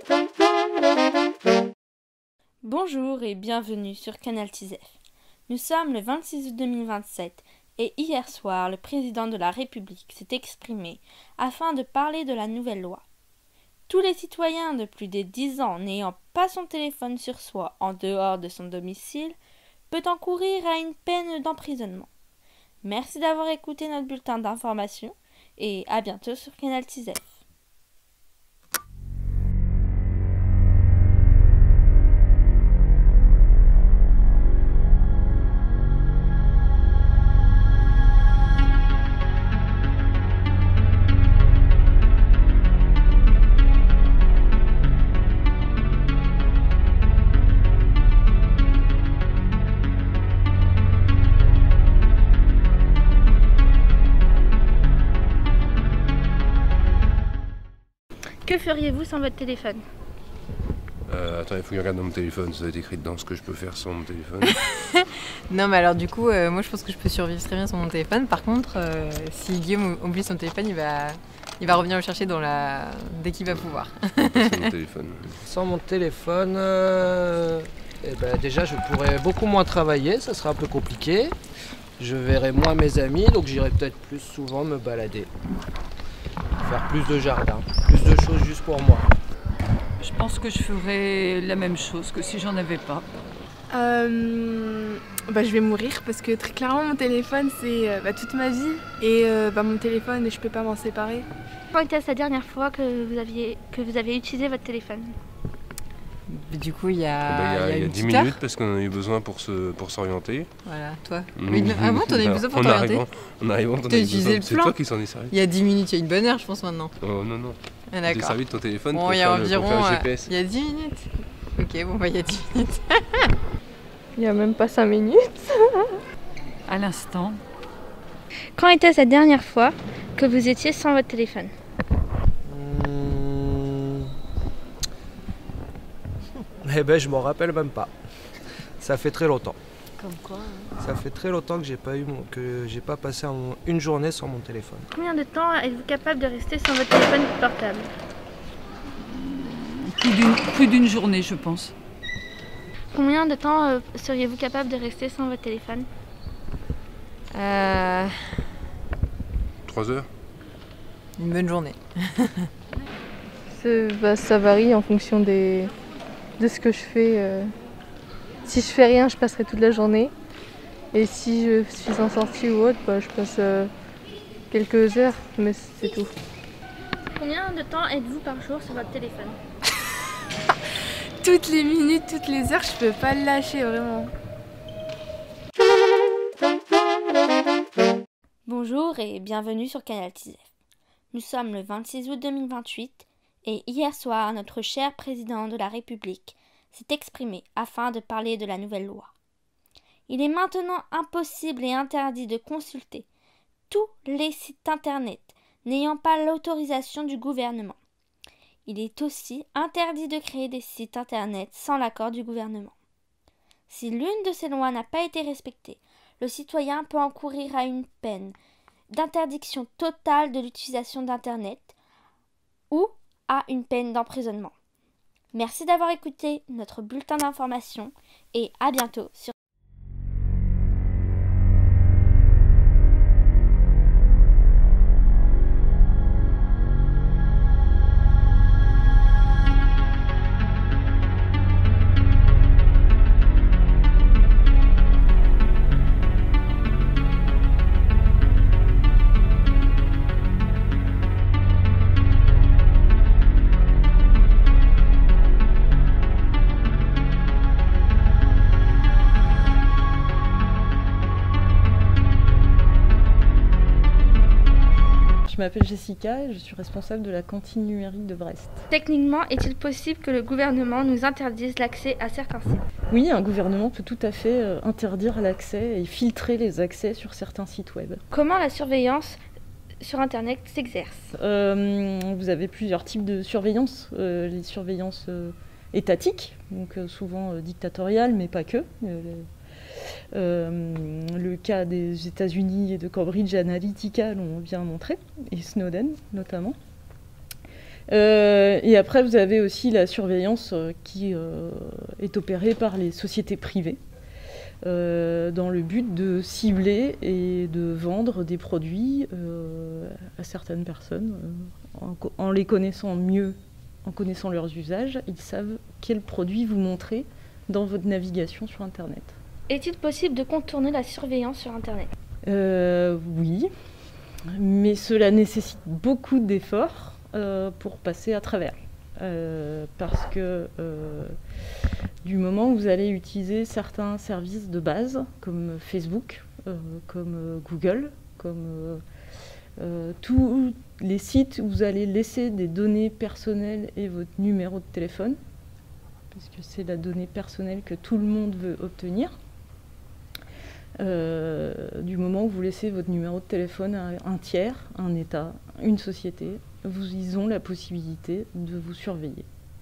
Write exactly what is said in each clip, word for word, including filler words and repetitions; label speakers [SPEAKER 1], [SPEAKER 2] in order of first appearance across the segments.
[SPEAKER 1] Bonjour et bienvenue sur Canal T Z F. Nous sommes le vingt-six août deux mille vingt-sept et hier soir, le président de la République s'est exprimé afin de parler de la nouvelle loi. Tous les citoyens de plus de dix ans n'ayant pas son téléphone sur soi en dehors de son domicile peut encourir à une peine d'emprisonnement. Merci d'avoir écouté notre bulletin d'information et à bientôt sur Canal T Z F. Que feriez-vous sans votre téléphone?
[SPEAKER 2] Euh, attends, il faut que je regarde dans mon téléphone, ça va être écrit dedans ce que je peux faire sans mon téléphone.
[SPEAKER 3] Non mais alors du coup, euh, moi je pense que je peux survivre très bien sans mon téléphone. Par contre, euh, si Guillaume oublie son téléphone, il va, il va revenir le chercher dans la... dès qu'il va pouvoir.
[SPEAKER 2] Sans mon téléphone.
[SPEAKER 4] Sans mon téléphone, euh, eh ben déjà je pourrais beaucoup moins travailler, ça serait un peu compliqué. Je verrais moins mes amis, donc j'irais peut-être plus souvent me balader. Faire plus de jardin, plus de choses juste pour moi.
[SPEAKER 5] Je pense que je ferais la même chose que si j'en avais pas.
[SPEAKER 6] Euh, bah, je vais mourir parce que très clairement mon téléphone c'est euh, bah, toute ma vie et euh, bah, mon téléphone je peux pas m'en séparer.
[SPEAKER 1] Quand était-ce la dernière fois que vous aviez, que vous avez utilisé votre téléphone?
[SPEAKER 3] Du coup, il y a,
[SPEAKER 2] Eh ben, il y a,
[SPEAKER 3] il y a
[SPEAKER 2] il y a
[SPEAKER 3] une
[SPEAKER 2] dix
[SPEAKER 3] petite heure.
[SPEAKER 2] minutes parce qu'on en a eu besoin pour se, pour s'orienter.
[SPEAKER 3] Voilà, toi.
[SPEAKER 2] Mmh.
[SPEAKER 3] Oui, ah bon, t'en as eu besoin pour
[SPEAKER 2] En
[SPEAKER 3] t'orienter?
[SPEAKER 2] arrivant, en arrivant, t'en
[SPEAKER 3] T'as
[SPEAKER 2] as eu
[SPEAKER 3] utilisé
[SPEAKER 2] besoin.
[SPEAKER 3] le
[SPEAKER 2] C'est
[SPEAKER 3] plan?
[SPEAKER 2] toi qui s'en est servi.
[SPEAKER 3] Il y a dix minutes, il y a une bonne heure je pense maintenant.
[SPEAKER 2] Oh non, non.
[SPEAKER 3] Ah,
[SPEAKER 2] Tu t'es
[SPEAKER 3] d'accord.
[SPEAKER 2] servi de ton téléphone
[SPEAKER 3] Bon,
[SPEAKER 2] pour,
[SPEAKER 3] il y a
[SPEAKER 2] faire le,
[SPEAKER 3] environ
[SPEAKER 2] pour faire le
[SPEAKER 3] euh,
[SPEAKER 2] G P S.
[SPEAKER 3] il y a dix minutes. Ok, bon bah il y a dix minutes.
[SPEAKER 6] Il y a même pas cinq minutes.
[SPEAKER 5] À l'instant,
[SPEAKER 1] Quand était-ce la dernière fois que vous étiez sans votre téléphone?
[SPEAKER 4] Mmh. Eh ben je m'en rappelle même pas. Ça fait très longtemps.
[SPEAKER 3] Comme quoi hein.
[SPEAKER 4] Ça fait très longtemps que j'ai pas eu mon- que j'ai pas passé un- une journée sans mon téléphone.
[SPEAKER 1] Combien de temps êtes-vous capable de rester sans votre téléphone portable?
[SPEAKER 5] plus d'une plus d'une journée, je pense.
[SPEAKER 1] Combien de temps euh, seriez-vous capable de rester sans votre téléphone?
[SPEAKER 3] Euh,
[SPEAKER 2] Trois heures.
[SPEAKER 3] Une bonne journée.
[SPEAKER 6] Bah, ça varie en fonction des... de ce que je fais. euh. Si je fais rien, je passerai toute la journée. Et si je suis en sortie ou autre, bah, je passe euh, quelques heures, mais c'est tout.
[SPEAKER 1] Combien de temps êtes-vous par jour sur votre téléphone?
[SPEAKER 6] Toutes les minutes, toutes les heures, je peux pas le lâcher vraiment.
[SPEAKER 1] Bonjour et bienvenue sur Canal T Z F. Nous sommes le vingt-six août deux mille vingt-huit et hier soir, notre cher président de la République s'est exprimé afin de parler de la nouvelle loi. Il est maintenant impossible et interdit de consulter tous les sites internet n'ayant pas l'autorisation du gouvernement. Il est aussi interdit de créer des sites internet sans l'accord du gouvernement. Si l'une de ces lois n'a pas été respectée, le citoyen peut encourir à une peine d'interdiction totale de l'utilisation d'Internet ou à une peine d'emprisonnement. Merci d'avoir écouté notre bulletin d'information et à bientôt sur
[SPEAKER 7] Je m'appelle Jessica et je suis responsable de la cantine numérique de Brest.
[SPEAKER 1] Techniquement, est-il possible que le gouvernement nous interdise l'accès à certains sites?
[SPEAKER 7] Oui, un gouvernement peut tout à fait euh, interdire l'accès et filtrer les accès sur certains sites web.
[SPEAKER 1] Comment la surveillance sur Internet s'exerce?
[SPEAKER 7] Euh, vous avez plusieurs types de surveillance. Euh, les surveillances euh, étatiques, donc euh, souvent euh, dictatoriales, mais pas que. Euh, Euh, le cas des États-Unis et de Cambridge Analytica l'ont bien montré, et Snowden notamment. Euh, et après, vous avez aussi la surveillance euh, qui euh, est opérée par les sociétés privées euh, dans le but de cibler et de vendre des produits euh, à certaines personnes. Euh, en, en les connaissant mieux, en connaissant leurs usages, ils savent quel produit vous montrer dans votre navigation sur Internet.
[SPEAKER 1] Est-il possible de contourner la surveillance sur Internet?
[SPEAKER 7] euh, Oui, mais cela nécessite beaucoup d'efforts euh, pour passer à travers. Euh, parce que euh, du moment où vous allez utiliser certains services de base, comme Facebook, euh, comme Google, comme euh, euh, tous les sites où vous allez laisser des données personnelles et votre numéro de téléphone, parce que c'est la donnée personnelle que tout le monde veut obtenir, Euh, du moment où vous laissez votre numéro de téléphone à un tiers, un État, une société, vous, ils ont la possibilité de vous surveiller.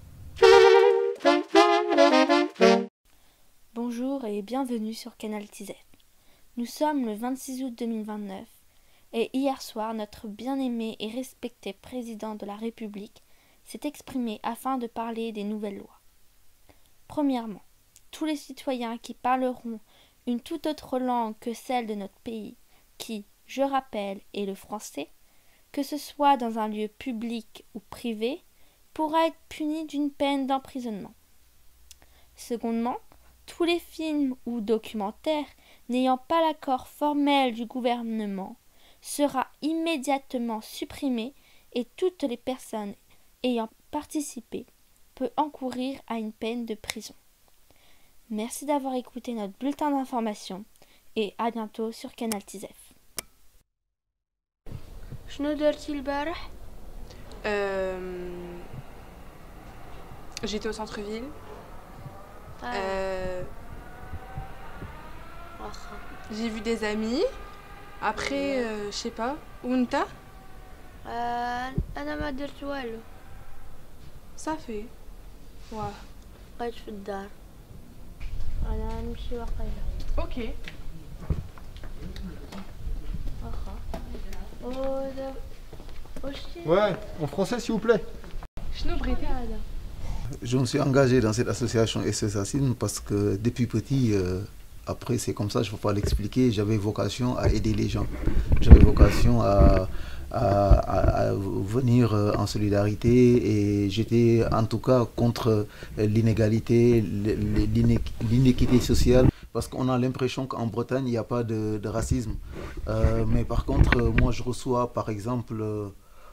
[SPEAKER 1] Bonjour et bienvenue sur Canal T Z F. Nous sommes le vingt-six août deux mille vingt-neuf et hier soir, notre bien-aimé et respecté président de la République s'est exprimé afin de parler des nouvelles lois. Premièrement, tous les citoyens qui parleront une toute autre langue que celle de notre pays, qui, je rappelle, est le français, que ce soit dans un lieu public ou privé, pourra être puni d'une peine d'emprisonnement. Secondement, tous les films ou documentaires n'ayant pas l'accord formel du gouvernement sera immédiatement supprimé et toutes les personnes ayant participé peuvent encourir à une peine de prison. Merci d'avoir écouté notre bulletin d'information et à bientôt sur Canal T Z F.
[SPEAKER 8] شنو درتي البارح؟
[SPEAKER 9] Euh, J'étais au centre-ville.
[SPEAKER 8] آه.
[SPEAKER 9] Euh,
[SPEAKER 8] واخا.
[SPEAKER 9] j'ai vu des amis. Après, euh, je sais pas. وانت؟
[SPEAKER 8] آه، انا ما درت والو،
[SPEAKER 9] Ça fait. Ouais.
[SPEAKER 8] بقيت في الدار. انا نمشي واقيلا.
[SPEAKER 9] Ok.
[SPEAKER 8] واخا. ودابا واش
[SPEAKER 10] Ouais, en français s'il vous plaît.
[SPEAKER 9] شنو بغيتي؟
[SPEAKER 8] هذا؟
[SPEAKER 11] Je me suis engagé dans cette association S O S Racisme parce que depuis petit, euh, après c'est comme ça, je ne peux pas l'expliquer, j'avais vocation à aider les gens. J'avais vocation à, à, à, à venir en solidarité et j'étais en tout cas contre l'inégalité, l'inéquité sociale. Parce qu'on a l'impression qu'en Bretagne, il n'y a pas de, de racisme. Euh, mais par contre, moi je reçois par exemple, euh,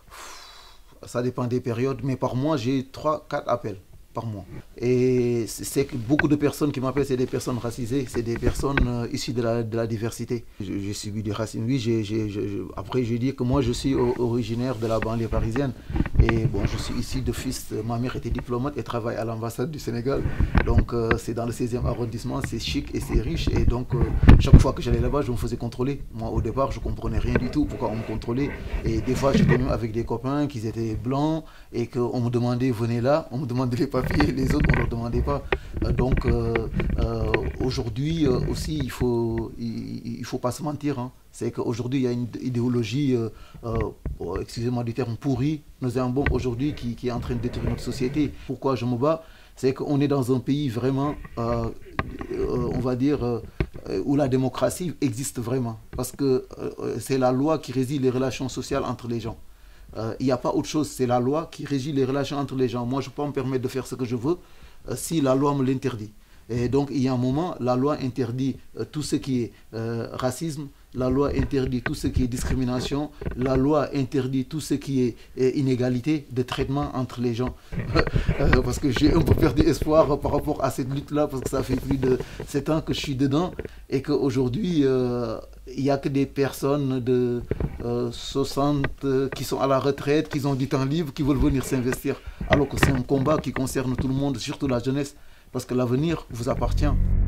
[SPEAKER 11] ça dépend des périodes, mais par mois j'ai trois quatre appels par mois. Et c'est que beaucoup de personnes qui m'appellent, c'est des personnes racisées, c'est des personnes euh, issues de la, de la diversité. J'ai subi du racisme, oui, j'ai, j'ai, j'ai, après je dis que moi je suis originaire de la banlieue parisienne. Et bon, je suis ici de fils, ma mère était diplomate et travaille à l'ambassade du Sénégal. Donc euh, c'est dans le seizième arrondissement, c'est chic et c'est riche. Et donc euh, chaque fois que j'allais là-bas, je me faisais contrôler. Moi au départ, je ne comprenais rien du tout pourquoi on me contrôlait. Et des fois, j'étais même avec des copains qui étaient blancs et qu'on me demandait, venez là, on me demandait les papiers, les autres, on ne leur demandait pas. Euh, donc euh, euh, aujourd'hui euh, aussi, il ne faut, il, il faut pas se mentir. Hein. C'est qu'aujourd'hui, il y a une idéologie, euh, euh, excusez-moi du terme, pourrie, nauséabonde aujourd'hui qui, qui est en train de détruire notre société. Pourquoi je me bats? C'est qu'on est dans un pays vraiment, euh, euh, on va dire, euh, où la démocratie existe vraiment. Parce que euh, c'est la loi qui régit les relations sociales entre les gens. Euh, il n'y a pas autre chose, c'est la loi qui régit les relations entre les gens. Moi, je peux me permettre de faire ce que je veux euh, si la loi me l'interdit. Et donc, il y a un moment, la loi interdit euh, tout ce qui est euh, racisme, la loi interdit tout ce qui est discrimination, la loi interdit tout ce qui est euh, inégalité de traitement entre les gens. euh, parce que j'ai un peu perdu espoir par rapport à cette lutte-là, parce que ça fait plus de sept ans que je suis dedans, et qu'aujourd'hui, euh, il n'y a que des personnes de euh, soixante euh, qui sont à la retraite, qui ont du temps libre, qui veulent venir s'investir, alors que c'est un combat qui concerne tout le monde, surtout la jeunesse. Parce que l'avenir vous appartient.